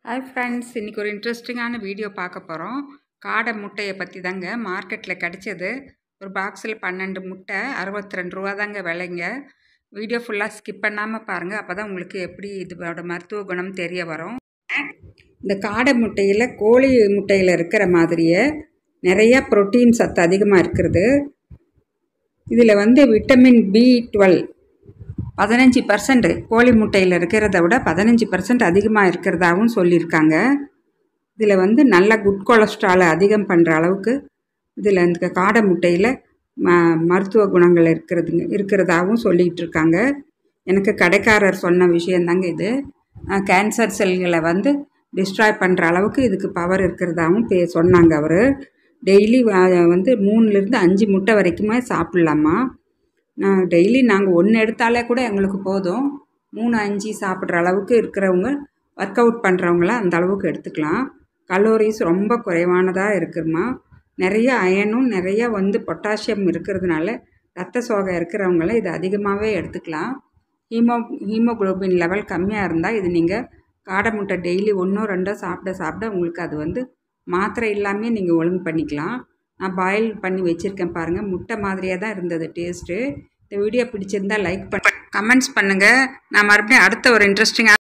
Hi friends, இன்றைக்கி ஒரு இன்ட்ரெஸ்டிங்கான வீடியோ பார்க்க போகிறோம். காடை முட்டையை பற்றி தாங்க. மார்க்கெட்டில் கிடச்சது. ஒரு பாக்ஸில் 12 முட்டை, 62 ரூபா தாங்க விலைங்க. வீடியோ ஃபுல்லாக ஸ்கிப் பண்ணாமல் பாருங்கள். அப்போ தான் உங்களுக்கு எப்படி இதோட மருத்துவ குணம் தெரிய வரும். இந்த காடை முட்டையில் கோழி முட்டையில் இருக்கிற மாதிரியே நிறையா புரோட்டீன் சத்து அதிகமாக இருக்கிறது. இதில் விட்டமின் B12 15% கோழி முட்டையில் இருக்கிறத விட 15% அதிகமாக இருக்கிறதாகவும் சொல்லியிருக்காங்க. இதில் நல்ல குட் கொலஸ்ட்ராலை அதிகம் பண்ணுற அளவுக்கு இதில் இந்த காடை முட்டையில் மருத்துவ குணங்கள் இருக்கிறதாகவும் சொல்லிகிட்டு இருக்காங்க. எனக்கு கடைக்காரர் சொன்ன விஷயந்தாங்க இது. கேன்சர் செல்களை டிஸ்ட்ராய் பண்ணுற அளவுக்கு இதுக்கு பவர் இருக்கிறதாகவும் சொன்னாங்க அவர். டெய்லி 3லேருந்து 5 முட்டை வரைக்குமே சாப்பிட்லாமா. டெய்லி நாங்கள் 1 எடுத்தாலே கூட எங்களுக்கு போதும். 3, 5 சாப்பிட்ற அளவுக்கு இருக்கிறவங்க, ஒர்க் அவுட் பண்ணுறவங்களாம் அந்த அளவுக்கு எடுத்துக்கலாம். கலோரிஸ் ரொம்ப குறைவானதாக இருக்குமா. நிறைய அயனும் நிறைய பொட்டாசியம் இருக்கிறதுனால ரத்த சோகை இருக்கிறவங்களாம் இது அதிகமாகவே எடுத்துக்கலாம். ஹீமோகுளோபின் லெவல் கம்மியாக இருந்தால் இது நீங்கள் காடை முட்டை டெய்லி 1, 2 சாப்பிட உங்களுக்கு அது மாத்திரை இல்லாமல் நீங்கள் ஒழுங்கு பண்ணிக்கலாம். நான் பாயில் பண்ணி வச்சுருக்கேன் பாருங்கள். முட்டை மாதிரியே தான் இருந்தது டேஸ்ட்டு. இந்த வீடியோ பிடிச்சிருந்தால் லைக் கமெண்ட்ஸ் பண்ணுங்கள். நான் மறுபடியும் அடுத்த ஒரு இன்ட்ரெஸ்டிங்காக